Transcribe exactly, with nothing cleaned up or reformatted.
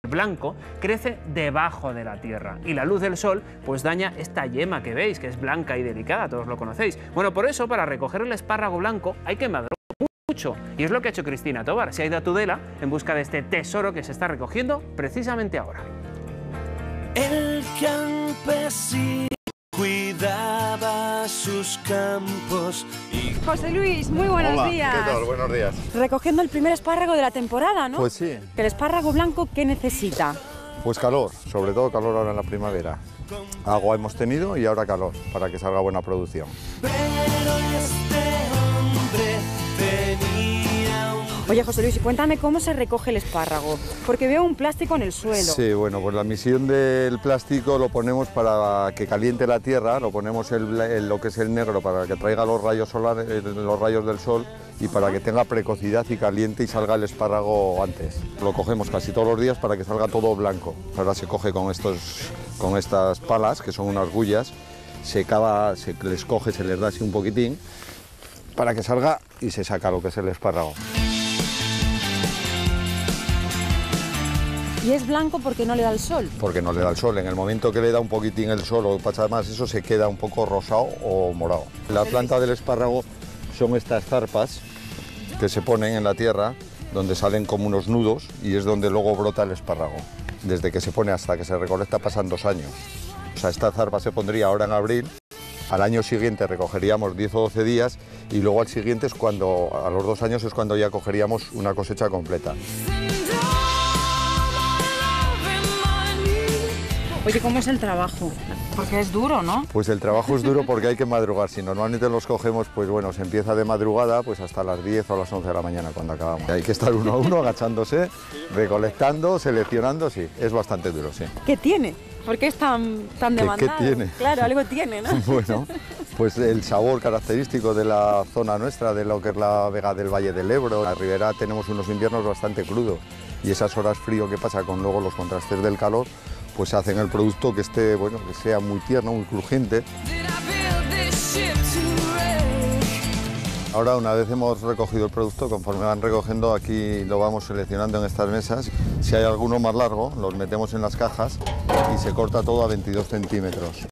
blanco crece debajo de la tierra y la luz del sol pues daña esta yema que veis, que es blanca y delicada, todos lo conocéis. Bueno, por eso para recoger el espárrago blanco hay que madrugar mucho y es lo que ha hecho Cristina Tobar. Se ha ido a Tudela en busca de este tesoro que se está recogiendo precisamente ahora. El campesino cuidaba sus campos y... José Luis, muy buenos Hola, días. ¿qué tal? Buenos días. Recogiendo el primer espárrago de la temporada, ¿no? Pues sí. El espárrago blanco, ¿qué necesita? Pues calor, sobre todo calor ahora en la primavera. Agua hemos tenido y ahora calor, para que salga buena producción. Pero este hombre tenía un... Oye, José Luis, cuéntame cómo se recoge el espárrago, porque veo un plástico en el suelo. Sí, bueno, pues la misión del plástico lo ponemos para que caliente la tierra, lo ponemos el, el, lo que es el negro para que traiga los rayos solares, los rayos del sol y para que tenga precocidad y caliente y salga el espárrago antes. Lo cogemos casi todos los días para que salga todo blanco. Ahora se coge con, estos, con estas palas, que son unas gullas, se cava, se les coge, se les da así un poquitín para que salga y se saca lo que es el espárrago. ¿Y es blanco porque no le da el sol? Porque no le da el sol. En el momento que le da un poquitín el sol o pasa más, eso se queda un poco rosado o morado. La planta del espárrago son estas zarpas que se ponen en la tierra, donde salen como unos nudos y es donde luego brota el espárrago. Desde que se pone hasta que se recolecta pasan dos años. O sea, esta zarpa se pondría ahora en abril, al año siguiente recogeríamos diez o doce días y luego al siguiente es cuando, a los dos años es cuando ya cogeríamos una cosecha completa. Oye, ¿cómo es el trabajo? Porque es duro, ¿no? Pues el trabajo es duro porque hay que madrugar. Si normalmente los cogemos, pues bueno, se empieza de madrugada pues hasta las diez o a las once de la mañana cuando acabamos. Hay que estar uno a uno agachándose, recolectando, seleccionando, sí, es bastante duro, sí. ¿Qué tiene? ¿Por qué es tan, tan ¿Qué- demandado? qué tiene? Claro, algo tiene, ¿no? Bueno, pues el sabor característico de la zona nuestra, de lo que es la Vega del Valle del Ebro. En la ribera tenemos unos inviernos bastante crudos y esas horas frío que pasa con luego los contrastes del calor, pues hacen el producto que esté, bueno, que sea muy tierno, muy crujiente. Ahora, una vez hemos recogido el producto, conforme van recogiendo, aquí lo vamos seleccionando en estas mesas. Si hay alguno más largo, los metemos en las cajas y se corta todo a veintidós centímetros.